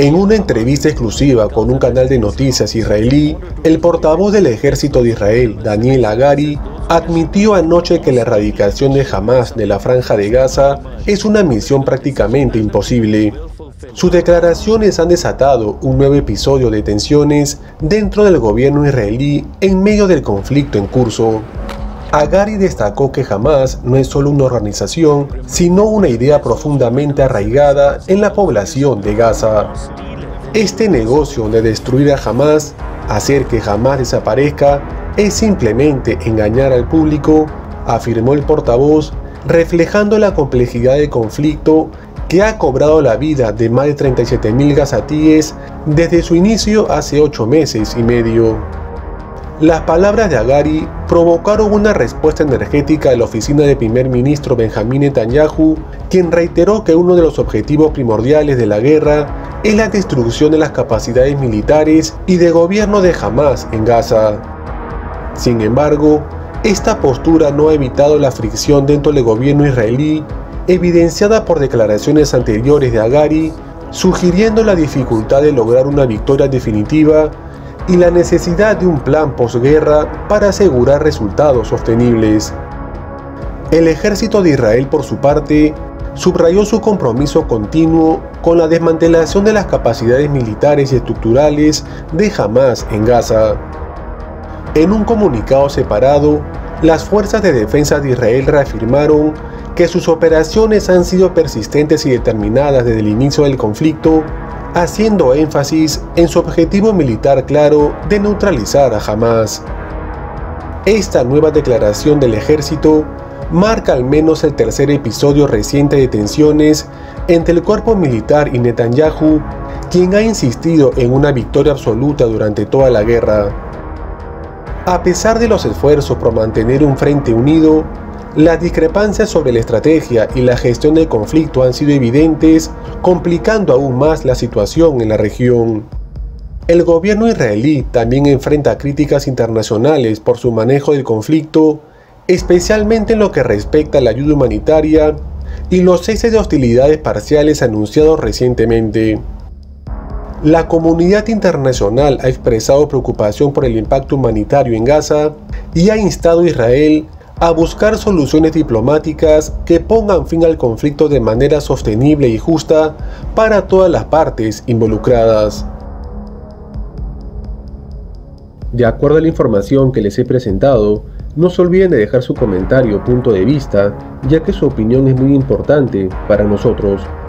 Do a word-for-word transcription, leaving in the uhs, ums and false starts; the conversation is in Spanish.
En una entrevista exclusiva con un canal de noticias israelí, el portavoz del ejército de Israel, Daniel Hagari, admitió anoche que la erradicación de Hamás de la Franja de Gaza es una misión prácticamente imposible. Sus declaraciones han desatado un nuevo episodio de tensiones dentro del gobierno israelí en medio del conflicto en curso. Hagari destacó que Hamás no es solo una organización, sino una idea profundamente arraigada en la población de Gaza. Este negocio de destruir a Hamás, hacer que Hamás desaparezca, es simplemente engañar al público, afirmó el portavoz, reflejando la complejidad del conflicto que ha cobrado la vida de más de treinta y siete mil gazatíes desde su inicio hace ocho meses y medio. Las palabras de Hagari provocaron una respuesta energética de la oficina del primer ministro Benjamín Netanyahu, quien reiteró que uno de los objetivos primordiales de la guerra es la destrucción de las capacidades militares y de gobierno de Hamás en Gaza. Sin embargo, esta postura no ha evitado la fricción dentro del gobierno israelí, evidenciada por declaraciones anteriores de Hagari, sugiriendo la dificultad de lograr una victoria definitiva y la necesidad de un plan posguerra para asegurar resultados sostenibles. El ejército de Israel, por su parte, subrayó su compromiso continuo con la desmantelación de las capacidades militares y estructurales de Hamás en Gaza. En un comunicado separado, las fuerzas de defensa de Israel reafirmaron que sus operaciones han sido persistentes y determinadas desde el inicio del conflicto, haciendo énfasis en su objetivo militar claro de neutralizar a Hamás. Esta nueva declaración del ejército marca al menos el tercer episodio reciente de tensiones entre el cuerpo militar y Netanyahu, quien ha insistido en una victoria absoluta durante toda la guerra. A pesar de los esfuerzos por mantener un frente unido, las discrepancias sobre la estrategia y la gestión del conflicto han sido evidentes, complicando aún más la situación en la región. El gobierno israelí también enfrenta críticas internacionales por su manejo del conflicto, especialmente en lo que respecta a la ayuda humanitaria y los ceses de hostilidades parciales anunciados recientemente. La comunidad internacional ha expresado preocupación por el impacto humanitario en Gaza y ha instado a Israel a buscar soluciones diplomáticas que pongan fin al conflicto de manera sostenible y justa para todas las partes involucradas. De acuerdo a la información que les he presentado, no se olviden de dejar su comentario o punto de vista, ya que su opinión es muy importante para nosotros.